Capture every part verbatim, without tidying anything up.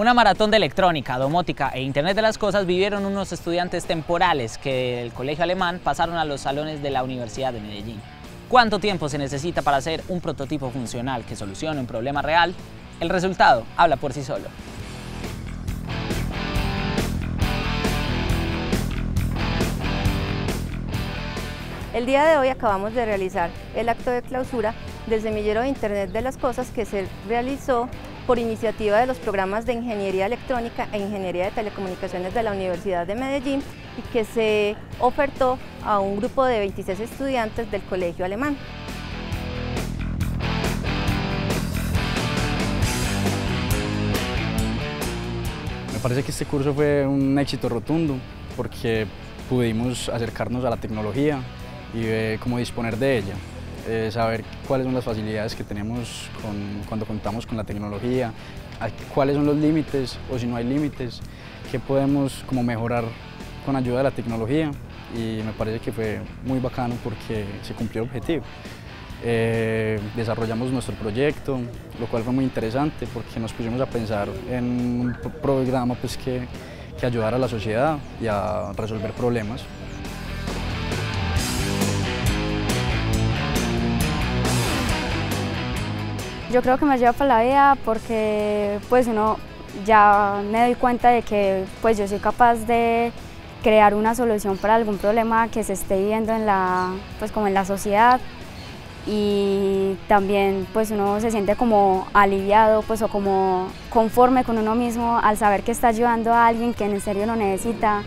Una maratón de electrónica, domótica e Internet de las Cosas vivieron unos estudiantes temporales que del colegio alemán pasaron a los salones de la Universidad de Medellín. ¿Cuánto tiempo se necesita para hacer un prototipo funcional que solucione un problema real? El resultado habla por sí solo. El día de hoy acabamos de realizar el acto de clausura del semillero de Internet de las Cosas que se realizó por iniciativa de los programas de Ingeniería Electrónica e Ingeniería de Telecomunicaciones de la Universidad de Medellín y que se ofertó a un grupo de veintiséis estudiantes del colegio alemán. Me parece que este curso fue un éxito rotundo porque pudimos acercarnos a la tecnología y eh, cómo disponer de ella, eh, saber cuáles son las facilidades que tenemos con, cuando contamos con la tecnología, cuáles son los límites o si no hay límites, qué podemos como mejorar con ayuda de la tecnología, y me parece que fue muy bacano porque se cumplió el objetivo. Eh, desarrollamos nuestro proyecto, lo cual fue muy interesante porque nos pusimos a pensar en un programa pues, que, que ayudara a la sociedad y a resolver problemas. Yo creo que me lleva para la vida porque pues uno ya me doy cuenta de que pues yo soy capaz de crear una solución para algún problema que se esté viviendo en la, pues como en la sociedad, y también pues uno se siente como aliviado pues o como conforme con uno mismo al saber que está ayudando a alguien que en serio lo necesita.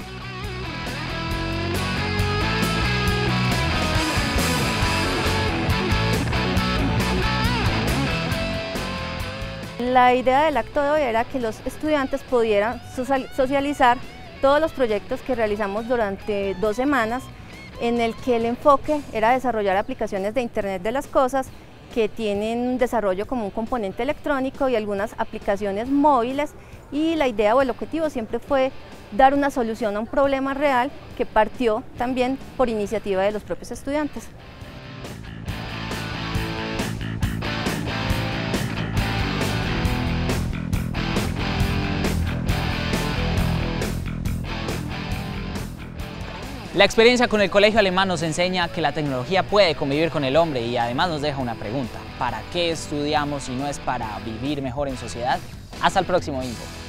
La idea del acto de hoy era que los estudiantes pudieran socializar todos los proyectos que realizamos durante dos semanas, en el que el enfoque era desarrollar aplicaciones de Internet de las Cosas que tienen un desarrollo como un componente electrónico y algunas aplicaciones móviles, y la idea o el objetivo siempre fue dar una solución a un problema real que partió también por iniciativa de los propios estudiantes. La experiencia con el colegio alemán nos enseña que la tecnología puede convivir con el hombre y además nos deja una pregunta: ¿para qué estudiamos si no es para vivir mejor en sociedad? Hasta el próximo Info.